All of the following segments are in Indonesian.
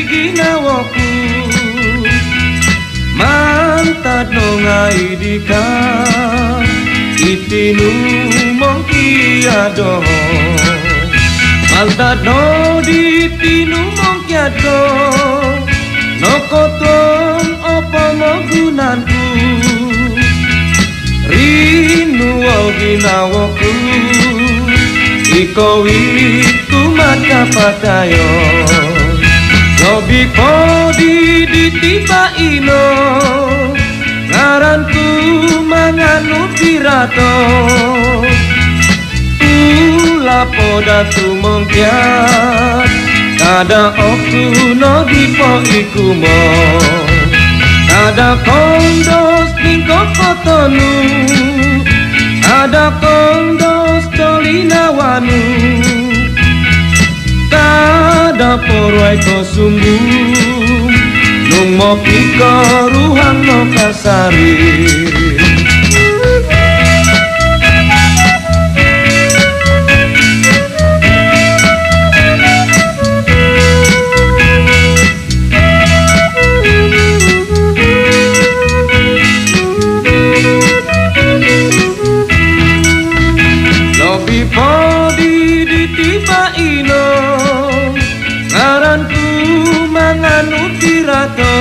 ginawaku mantad nongai dika itinu mongkiado mantad no ditinu mongkiado no koton apa magunanku rinu ginawaku iko witu mata patayo Nobi kodi ditiba ino ngaranku manganut pirato ula poda tu mongkiat kada oku no dipo ikumo kada kondos ningko kotonu kada kondos tolinawanu kada porwai ko sungguh nung mopi ko ruhang no kasari lobi podi ditiba ino ngaranku manganut pirato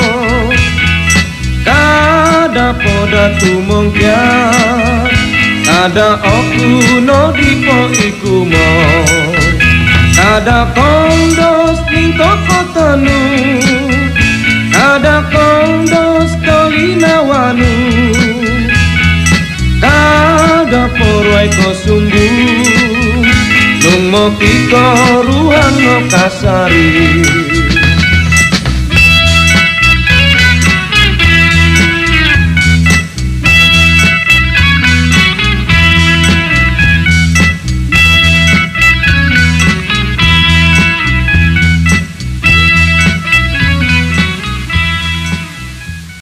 kada poda tu mongkiat kada oku no dipo ikumo kada kondos ningko kotonu kada kondos tolinawanu kada porwai ko sungguh nung mopi ko ruhang no kasari